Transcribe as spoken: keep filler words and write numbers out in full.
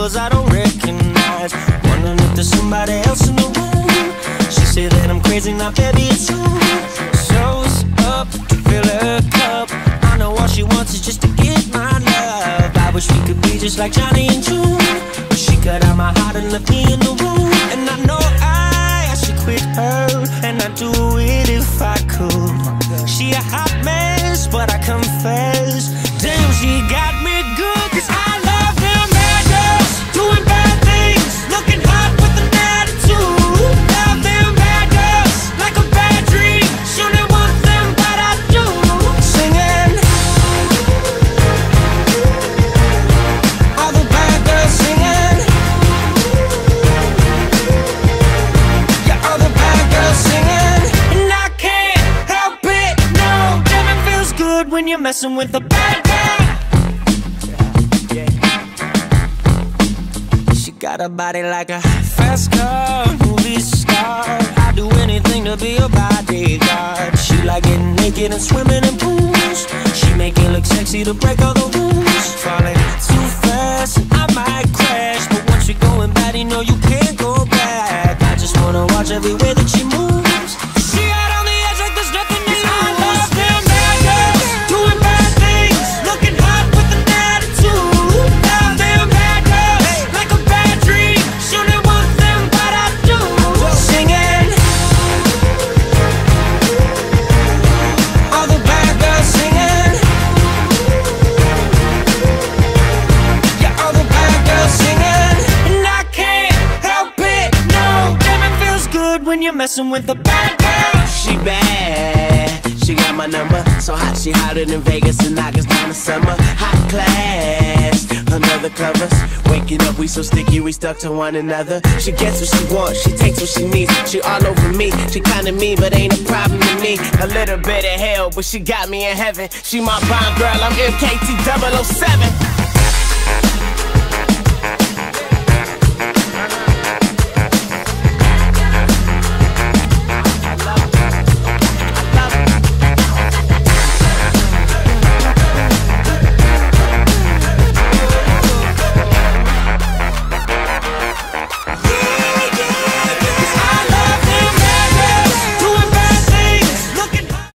others I don't recognize. Wondering if there's somebody else in the room. She said that I'm crazy, now baby it's true. Shows up to fill her cup. I know all she wants is just to get my love. I wish we could be just like Johnny and June, but she cut out my heart and left me in the room. And I know I, I should quit her, and I'd do it if I could. She a hot mess, but I confess, damn, she got me good. Cause I love them bad girls, doing bad things, looking hot with an attitude. Love them bad girls, like a bad dream. Sure they want them, but I do. Singing, all the bad girls singing. Yeah, all the bad girls singing. And I can't help it, no, damn it feels good when you're messing with a bad girl. She got a body like a fast car, movie star. I'd do anything to be a bodyguard. She like getting naked and swimming in pools. She make it look sexy to break all the rules. Falling too fast and I might crash, but once you're going bad, you know you can't go back. I just wanna watch every way that she moves. She out on the edge like there's nothing to lose. I love them bad girls, doing bad things, looking hot with an attitude. Love them bad girls, like a bad dream. Sure they want them, but I do. Singing, all the bad girls singing. Yeah, all the bad girls singing. And I can't help it, no, damn it feels good when you're messing with a bad girl. She bad, she got my number. So hot, she hotter than Vegas and August down the summer. Hot class, another covers. Waking up, we so sticky, we stuck to one another. She gets what she wants, she takes what she needs. She all over me, she kinda mean, but ain't a problem to me. A little bit of hell, but she got me in heaven. She my bond girl, I'm M K T double oh seven.